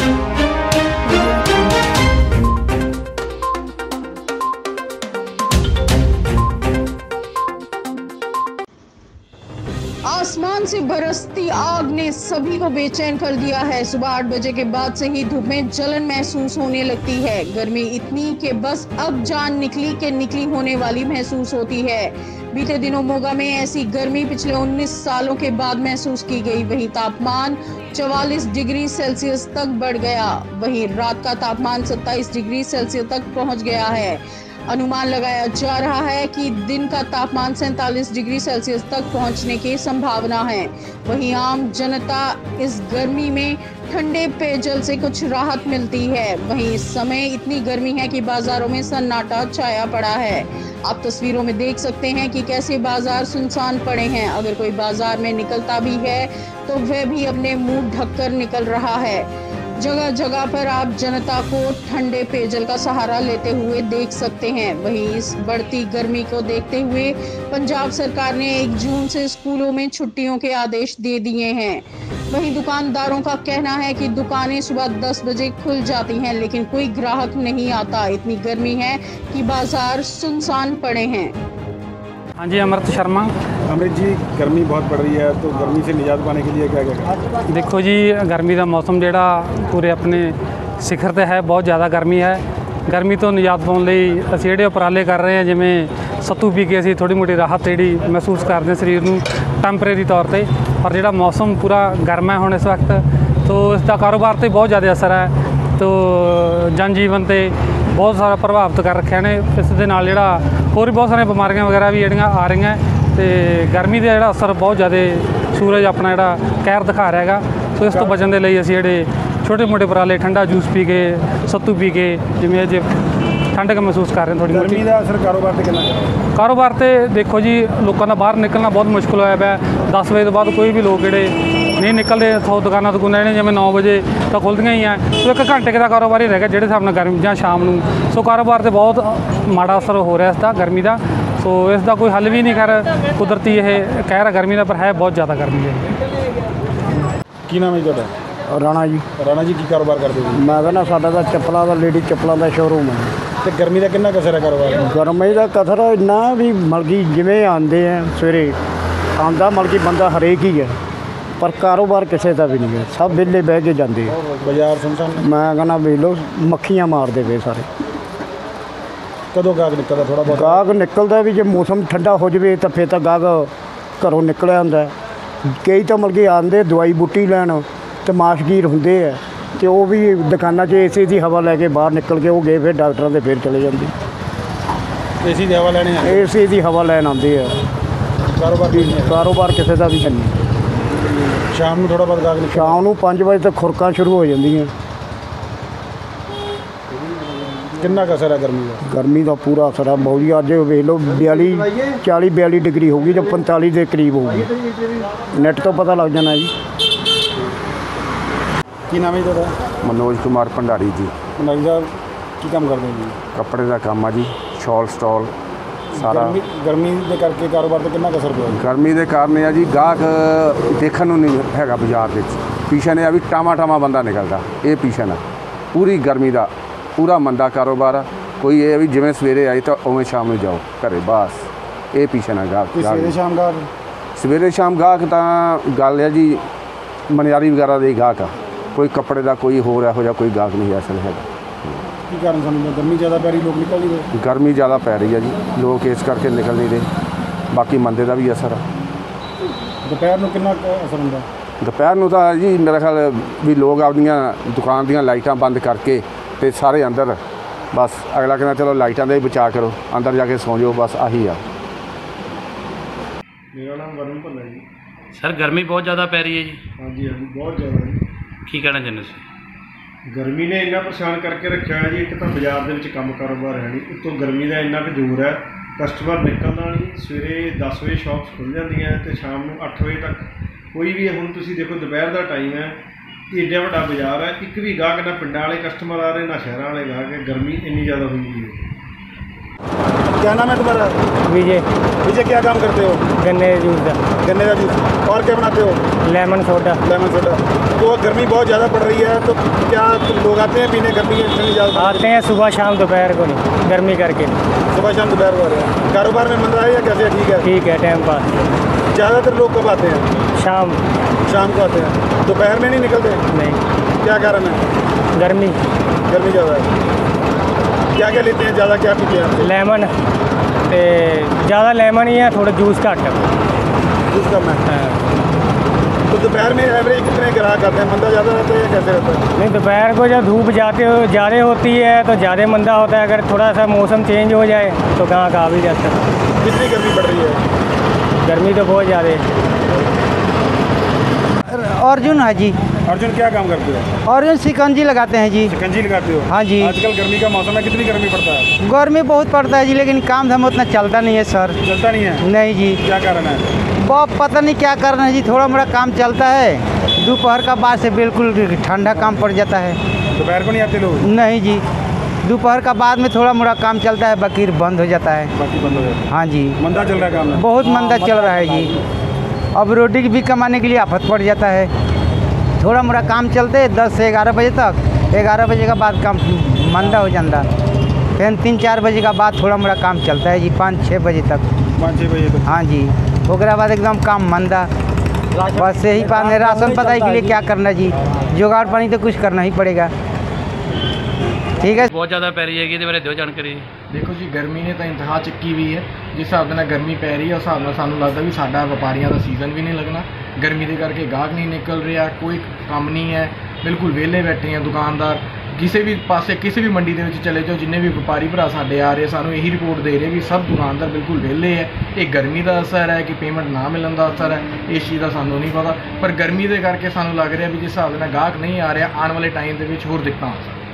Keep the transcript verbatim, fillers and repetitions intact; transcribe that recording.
आसमान से बरसती आग ने सभी को बेचैन कर दिया है। सुबह आठ बजे के बाद से ही धूप में जलन महसूस होने लगती है। गर्मी इतनी कि बस अब जान निकली के निकली होने वाली महसूस होती है। बीते दिनों मोगा में ऐसी गर्मी पिछले उन्नीस सालों के बाद महसूस की गई। वहीं तापमान चवालीस डिग्री सेल्सियस तक बढ़ गया। वहीं रात का तापमान सत्ताईस डिग्री सेल्सियस तक पहुंच गया है। अनुमान लगाया जा रहा है कि दिन का तापमान सैंतालीस डिग्री सेल्सियस तक पहुंचने की संभावना है। वहीं आम जनता इस गर्मी में ठंडे पेयजल से कुछ राहत मिलती है। वहीं इस समय इतनी गर्मी है कि बाजारों में सन्नाटा छाया पड़ा है। आप तस्वीरों में देख सकते हैं कि कैसे बाजार सुनसान पड़े हैं। अगर कोई बाजार में निकलता भी है तो वह भी अपने मुंह ढककर निकल रहा है। जगह जगह पर आप जनता को ठंडे पेयजल का सहारा लेते हुए देख सकते हैं। वहीं इस बढ़ती गर्मी को देखते हुए पंजाब सरकार ने एक जून से स्कूलों में छुट्टियों के आदेश दे दिए हैं। वहीं दुकानदारों का कहना है कि दुकानें सुबह दस बजे खुल जाती हैं, लेकिन कोई ग्राहक नहीं आता। इतनी गर्मी है कि बाजार सुनसान पड़े हैं। हाँ जी, अमृत शर्मा। अमृत जी, गर्मी बहुत बढ़ रही है, तो गर्मी से निजात पाने के लिए क्या क्या? देखो जी, गर्मी का मौसम जोड़ा पूरे अपने शिखर पर है। बहुत ज़्यादा गर्मी है। गर्मी तो निजात पाने लिए असीं जिहड़े उपराले कर रहे हैं, जिवें सत्तू पी के असीं थोड़ी मोटी राहत जिहड़ी महसूस करते हैं शरीर नूं टैंपरेरी तौर पर। पर जिहड़ा मौसम पूरा गर्म है हुण इस वक्त, तो इसका कारोबार तो बहुत ज़्यादा असर है। तो जनजीवन ते बहुत सारा प्रभावित कर रखे ने। इस दे नाल जिहड़ा होर भी बहुत सारिया बीमारियां वगैरह भी जिहड़ियां आ रही हैं। तो गर्मी का जिहड़ा असर बहुत ज़्यादा सूरज अपना जिहड़ा कहर दिखा रहा है। सो इस तो बचन के लिए असीं जिहड़े छोटे मोटे उपराले ठंडा जूस पी के सत्तू पी के जिवें अज ठंडक महसूस कर रहे हैं। थोड़ी गर्मी का असर कारोबार पर कितना? कारोबार तो देखो जी, लोगों का बाहर निकलना बहुत मुश्किल होया पिया। दस बजे तो बाद कोई भी लोग जिहड़े नहीं निकलते। सौ दुकाना दुकाना जिहड़ियां जिवें नौ बजे तो खुलदियां ही हैं। तो एक घंटे का कारोबार ही रह गया जिहड़े हिसाब नाल गर्मी जां शाम नूं। सो कारोबार से बहुत माड़ा असर हो रहा इसका गर्मी का। सो इसका कोई हल भी नहीं। खैर कुदरती यह कह रहा गर्मी का, पर है बहुत ज़्यादा गर्मी है। की नाम है तुहाडा? राणा जी। राणा जी, की कारोबार करते हो? मैं कहना साडा तां चप्पलों का लेडी चप्पलों का शोरूम है। तो गर्मी का कितना कसर है कारोबार? गर्मी का कसर इन्ना भी मलकी जिवें आंदे हैं सवेरे आंदा मलकी बंदा हरेक ही है, पर कारोबार किसी का भी नहीं है। सब वेले बह के जाते हैं। बाजार सुनसान? मैं कहना वे लो मक्खियां मारते पे सारे। कदों गाहक निकलता? थोड़ा बहुत गाहक निकलता भी जो मौसम ठंडा हो जाए तो फिर तो गाहक घरों निकल आता है। कई तो मलकी आंदे दवाई बूटी लैन तो माशगीर होंगे है, तो वह भी दुकाना च ए सी की हवा लैके बाहर निकल के वो गए फिर डॉक्टर के फिर चले जाते। ए सी की हवा लैने? ए सी की हवा लैन आते हैं। कारोबार कारोबार किसी का भी नहीं। शाम में थोड़ा बहुत गाहक निकल? शाम को पाँच बजे तक खुरकां शुरू हो जांदियां। कितना कसर है गर्मी का? गर्मी का पूरा असर है बहुत ही। अज वेख लो बयाली चाली बयाली डिग्री होगी, जो पंताली के करीब होगी। नैट तो पता लग जाना जी। की नाम है तुहाडा? मनोज कुमार भंडारी जी। भंडारी साहब, की काम करते हैं जी? कपड़े का काम है जी, शॉल स्टॉल सारा। गर्मी गर्मी के करके कारोबार पर कितना कसर पिया? गर्मी के कारण है जी, गाहक देखने को नहीं है बाजार में। पीछे ने अभी टामा टामा बंदा निकलता, ये पीछे है। पूरी गर्मी का पूरा मंदा कारोबार है। कोई ये भी जिवें सवेरे आई तो उवें शाम में जाओ घरे, बस ये पीछे ना गाहक। सवेरे शाम गाहक? सवेरे शाम गाहक तो गल है जी, मनियारी वगैरह दे गाहक आ। कोई कपड़े का कोई होर इहो जिहा कोई गाहक नहीं असल है। की कारण समझते? गर्मी ज़्यादा पै रही, लोग निकल नहीं रहे? गर्मी ज़्यादा पै रही है जी, लोग इस करके निकल नहीं रहे। बाकी मंदे का भी असर है। दोपहर में कितना असर होता? दोपहर में तो जी मेरा ख्याल भी लोग अपनियां दुकान दी लाइटां बंद करके ते सारे अंदर, बस अगला कहना चलो लाइटां का ही बचा करो, अंदर जाके सौ जाओ, बस आही आ। मेरा नाम वरुण भल्ला जी। सर गर्मी बहुत ज़्यादा पै रही है जी। हाँ जी, हाँ जी, बहुत ज़्यादा जी। की कहना चाਹੁंदे सी? गर्मी ने इन्ना परेशान करके रखा है जी। एक तो बाजार के काम कारोबार है नहीं, उत्तों गर्मी का इन्ना कुछ जोर है, कस्टमर निकलना नहीं। सवेरे दस बजे शॉप्स खुल जाती हैं तो शाम को अठ बजे तक कोई भी। हुण तुसीं देखो दोपहर का टाइम है, एड्डा वड्डा बाजार है, एक भी गाहक ना पिंडां वाले कस्टमर आ रहे ना शहरां वाले गाहक। गर्मी इन्नी ज़्यादा हुई है। क्या नाम है तुम्हारा? विजय। विजय, क्या काम करते हो? गन्ने का जूस का। गन्ने का जूस। और क्या बनाते हो? Lemon soda. Lemon soda. तो गर्मी बहुत ज़्यादा पड़ रही है, तो क्या लोग आते हैं पीने गर्मी के ठंडी ज़्यादा? आते हैं सुबह शाम दोपहर को, नहीं गर्मी करके। सुबह शाम दोपहर को आ रहे हैं। कारोबार में मंदा है या कैसे? ठीक है। ठीक है, टाइम पास। ज़्यादातर लोग कब आते हैं? शाम। शाम को आते हैं। दोपहर में नहीं निकलते? नहीं। क्या कारण है? गर्मी। गर्मी ज़्यादा है। क्या क्या लेते हैं ज़्यादा, क्या पीते हैं? लेमन ते ज़्यादा लेमन ही है, थोड़ा जूस घट। जूस कम है। तो दोपहर में एवरेज कितने ग्राहक आते हैं? मंदा ज़्यादा रहता है या कैसे रहता है? नहीं, दोपहर को जब धूप जाते हो ज़्यादा होती है तो ज़्यादा मंदा होता है। अगर थोड़ा सा मौसम चेंज हो जाए तो कहाँ का आ भी जाता है। कितनी गर्मी पड़ रही है? गर्मी तो बहुत ज़्यादा है। अर्जुन है जी। अर्जुन, क्या काम करते हो? अर्जुन शिकंजी लगाते हैं जी। शिकंजी लगाते हो? हाँ जी। आजकल गर्मी का मौसम है, कितनी गर्मी पड़ता है? गर्मी बहुत पड़ता है जी, लेकिन काम धाम उतना चलता नहीं है सर। चलता नहीं है? नहीं जी। क्या कारण है? बहुत पता नहीं क्या कारण है जी, थोड़ा मोड़ा काम चलता है। दोपहर का बाद से बिल्कुल ठंडा काम पड़ जाता है। दोपहर को नहीं आते लोग? नहीं जी, दोपहर का बाद में थोड़ा मोड़ा काम चलता है, बाकी बंद हो जाता है। बाकी बंद हो जाता है। हाँ जी। मंदा चल रहा है काम? बहुत मंदा चल रहा है जी। अब रोटी भी कमाने के लिए आफत पड़ जाता है। थोड़ा मोड़ा काम चलते है दस से ग्यारह बजे तक, ग्यारह बजे के बाद काम मंदा हो जाता। फिर तीन चार बजे का बाद थोड़ा मोड़ा काम चलता है जी, पाँच छः बजे तक। पाँच छः बजे तक? हाँ जी। उसके बाद एकदम काम मंदा। बस यही बात है, राशन पताई के लिए क्या करना जी, जुगाड़ पानी तो कुछ करना ही पड़ेगा। ठीक है। बहुत ज़्यादा पै रही है, ਇਹਦੇ ਬਾਰੇ ਦਿਓ ਜਾਣਕਾਰੀ। देखो जी, गर्मी ने तो इंतहा चुकी हुई है। जिस हिसाब से गर्मी पै रही है उस हिसाब से सानू लगता भी साडा व्यापारियों का सीजन भी नहीं लगना। गर्मी के करके गाहक नहीं निकल रहा, कोई काम नहीं है, बिल्कुल वेले बैठे हैं दुकानदार। किसी भी पासे किसी भी मंडी के चले जाओ, जिन्हें भी व्यापारी भरा साडे आ रहे सानू यही रिपोर्ट दे रहे भी सब दुकानदार बिल्कुल वेले है। ये गर्मी का असर है कि पेमेंट ना मिलने का असर है, इस चीज़ का सानू नहीं पता। पर गर्मी के करके सानू लग रहा भी जिस हिसाब से गाहक नहीं आ रहा, आने वाले टाइम के होर दिक्कत आ सकती।